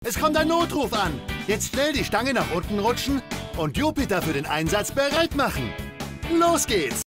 Es kommt ein Notruf an. Jetzt schnell die Stange nach unten rutschen und Jupiter für den Einsatz bereit machen. Los geht's!